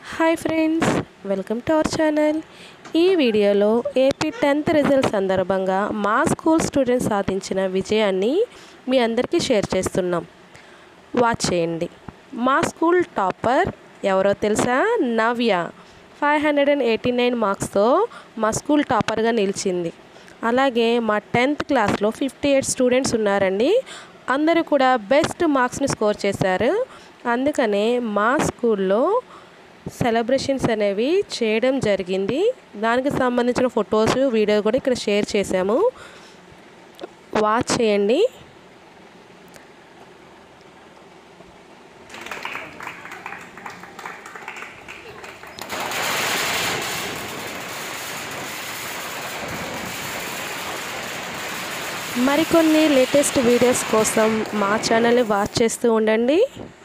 Hi friends, welcome to our channel. ఈ వీడియోలో AP 10th result సందర్భంగా మా స్కూల్ స్టూడెంట్స్ సాధించిన విజయాన్ని మీ అందరికీ షేర్ చేస్తున్నాం. వాచ్ చేయండి. మా స్కూల్ టాపర్ ఎవరో తెలుసా? నవ్య 589 మార్క్స్తో మా స్కూల్ టాపర్గా నిలిచింది. అలాగే మా 10th క్లాస్లో 58 స్టూడెంట్స్ ఉన్నారండి. అందరూ కూడా బెస్ట్ మార్క్స్ని స్కోర్ చేశారు. అందుకనే మా స్కూల్లో సెలబ్రేషన్స్ అనేవి చేయడం జరిగింది. దానికి సంబంధించిన ఫొటోస్, వీడియో కూడా ఇక్కడ షేర్ చేశాము. వాచ్ చేయండి. మరికొన్ని లేటెస్ట్ వీడియోస్ కోసం మా ఛానల్ని వాచ్ చేస్తూ ఉండండి.